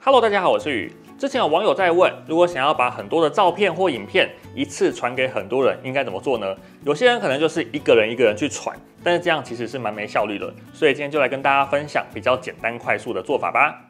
Hello， 大家好，我是宇。之前有网友在问，如果想要把很多的照片或影片一次传给很多人，应该怎么做呢？有些人可能就是一个人去传，但是这样其实是蛮没效率的。所以今天就来跟大家分享比较简单快速的做法吧。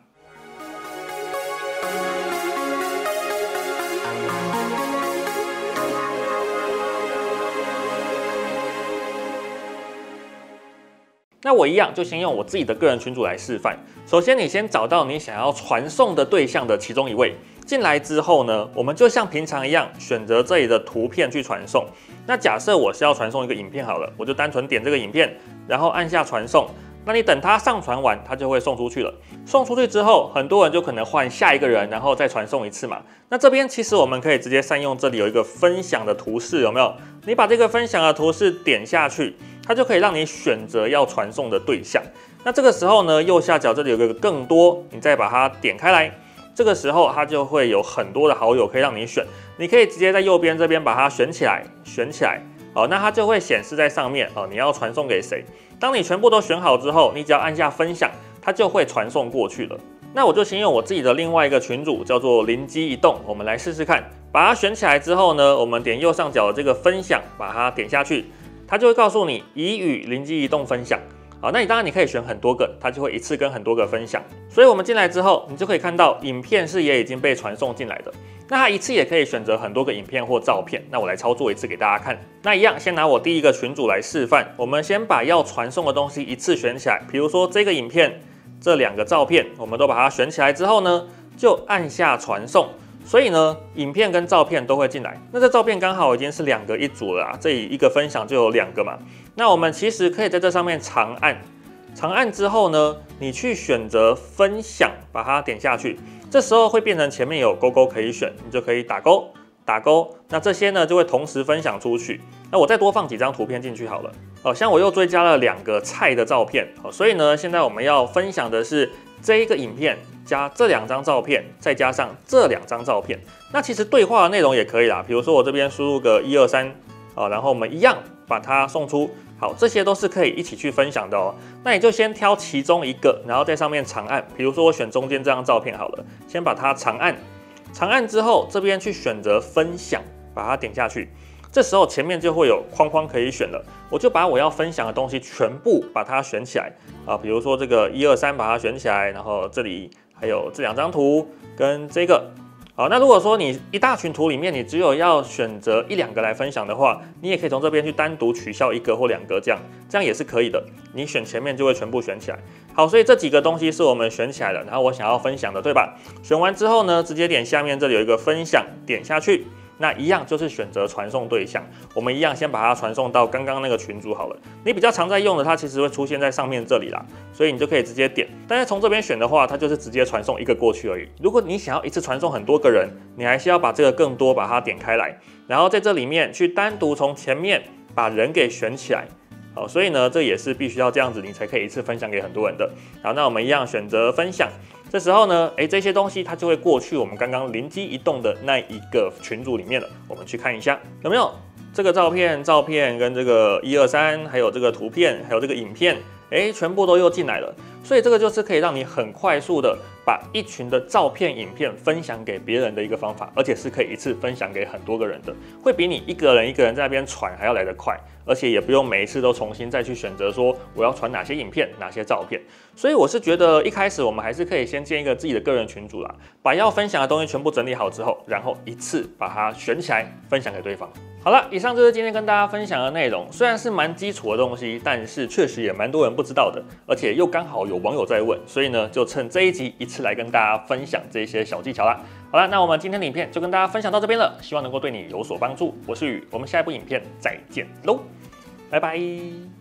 那我一样就先用我自己的个人群组来示范。首先，你先找到你想要传送的对象的其中一位，进来之后呢，我们就像平常一样选择这里的图片去传送。那假设我是要传送一个影片好了，我就单纯点这个影片，然后按下传送。那你等它上传完，它就会送出去了。送出去之后，很多人就可能换下一个人，然后再传送一次嘛。那这边其实我们可以直接善用这里有一个分享的图示，有没有？你把这个分享的图示点下去，它就可以让你选择要传送的对象。那这个时候呢，右下角这里有个更多，你再把它点开来，这个时候它就会有很多的好友可以让你选。你可以直接在右边这边把它选起来，那它就会显示在上面你要传送给谁。当你全部都选好之后，你只要按下分享，它就会传送过去了。那我就先用我自己的另外一个群组，叫做灵机一动，我们来试试看。把它选起来之后呢，我们点右上角的这个分享，把它点下去，它就会告诉你已与灵机一动分享。好，那你当然你可以选很多个，它就会一次跟很多个分享。所以我们进来之后，你就可以看到影片是也已经被传送进来的。那它一次也可以选择很多个影片或照片。那我来操作一次给大家看。那一样，先拿我第一个群组来示范。我们先把要传送的东西一次选起来，比如说这个影片、这两个照片，我们都把它选起来之后呢，就按下传送。所以呢，影片跟照片都会进来。那这照片刚好已经是2个一组了啦，这里一个分享就有2个嘛。那我们其实可以在这上面长按之后呢，你去选择分享，把它点下去。这时候会变成前面有勾勾可以选，你就可以打勾。那这些呢就会同时分享出去。那我再多放几张图片进去好了。像我又追加了2个菜的照片，所以呢，现在我们要分享的是这一个影片加这2张照片，再加上这2张照片。那其实对话的内容也可以啦，比如说我这边输入个1、2、3，然后我们一样把它送出。好，这些都是可以一起去分享的哦。那你就先挑其中一个，然后在上面长按。比如说我选中间这张照片好了，先把它长按之后，这边去选择分享，把它点下去。这时候前面就会有框框可以选了，我就把我要分享的东西全部把它选起来比如说这个1、2、3把它选起来，然后这里还有这2张图跟这个。好，那如果说你一大群图里面你只有要选择1、2个来分享的话，你也可以从这边去单独取消1个或2个，这样也是可以的。你选前面就会全部选起来。好，所以这几个东西是我们选起来了，然后我想要分享的，对吧？选完之后呢，直接点下面这里有一个分享，点下去。那一样就是选择传送对象，我们一样先把它传送到刚刚那个群组好了。你比较常在用的，它其实会出现在上面这里啦，所以你就可以直接点。但是从这边选的话，它就是直接传送1个过去而已。如果你想要一次传送很多个人，你还是要把这个更多把它点开来，然后在这里面去单独从前面把人给选起来。好，所以呢，这也是必须要这样子，你才可以一次分享给很多人的。好，那我们一样选择分享。这时候呢，这些东西它就会过去我们刚刚灵机一动的那一个群组里面了。我们去看一下有没有这个照片跟这个1、2、3，还有这个图片，还有这个影片，全部都又进来了。所以这个就是可以让你很快速的把一群的照片、影片分享给别人的一个方法，而且是可以一次分享给很多个人的，会比你一个人在那边传还要来得快，而且也不用每一次都重新再去选择说我要传哪些影片、哪些照片。所以我是觉得一开始我们还是可以先建一个自己的个人群组啦，把要分享的东西全部整理好之后，然后一次把它选起来分享给对方。好了，以上就是今天跟大家分享的内容。虽然是蛮基础的东西，但是确实也蛮多人不知道的，而且又刚好有网友在问，所以呢，就趁这一集一次来跟大家分享这些小技巧啦。好了，那我们今天的影片就跟大家分享到这边了，希望能够对你有所帮助。我是宇，我们下一部影片再见喽，拜拜。